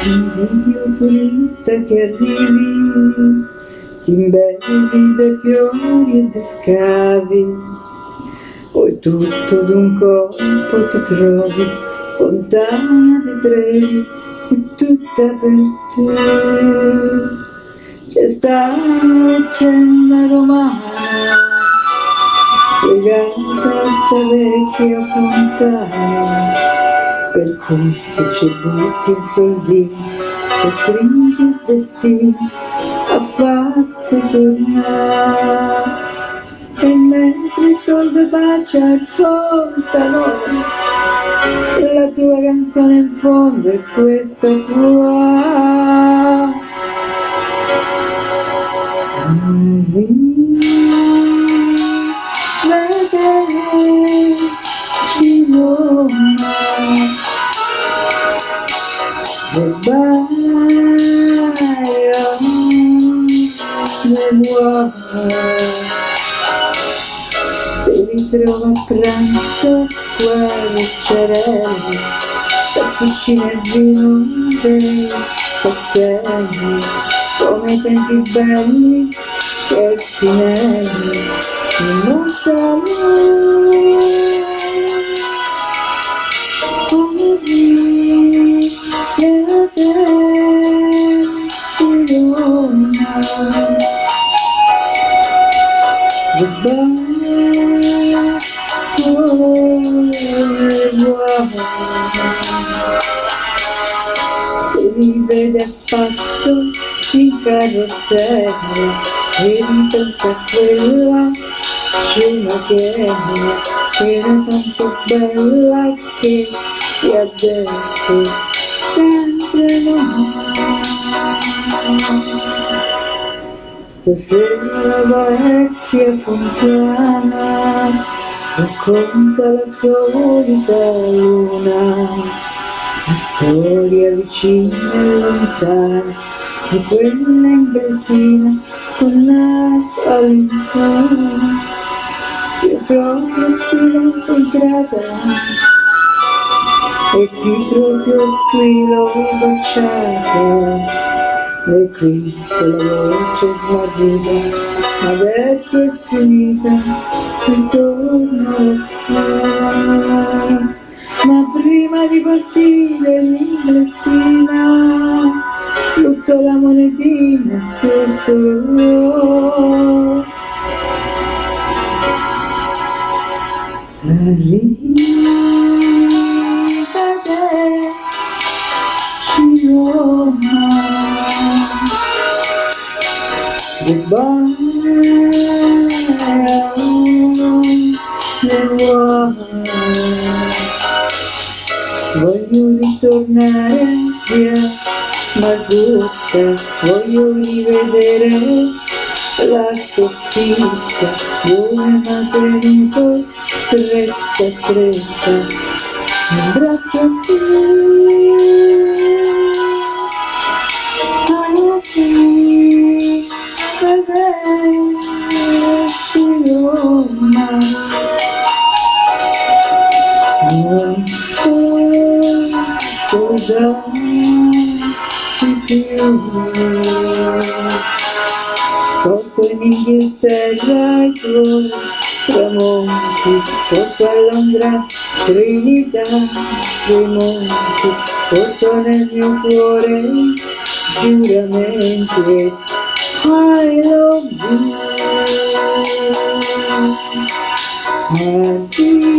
Invidio turista che arrivi, ti imbevi dei fiori e dei scavi, poi tutto d'un colpo ti trovi lontana dai treni e tutta per te. C'è sta una leggenda romana legata a sta vecchia fontana, per cui se ci butti un soldino costringi il destino a farti tornare. E mentre il soldo bacia il pantalone, la tua canzone in fondo è questa qua. Arrivederci Roma, goodbye, si ritrova a pranzo, squadre e cerelli, latticine e vino dei castelli, come i tempi belli che Spinelli non si rivede a spasso in carrozzeria e ripensa a quella scena che era tanto bella che ti ha detto sempre no. Stasera la vecchia fontana racconta la solita luna, la storia vicina e lontana di quella inglesina col naso all'insegna. Io proprio qui l'ho incontrata e qui proprio qui l'ho baciata. E qui con la voce smarrita ha detto è finita, ritorno lassù. Ma prima di partire l'inglesina buttò la monetina sul suo. Arrivederci Roma, goodbye, voglio ritornare via Margutta, voglio rivedere la soffitto dove m'ha tenuto stretta stretta in braccio qui. Arrivederci Roma, non so cosa di più. Porto in Inghilterra i tuoi tramonti, porto a Londra Trinità dei monti, porto nel mio cuore giuramenti. I love you.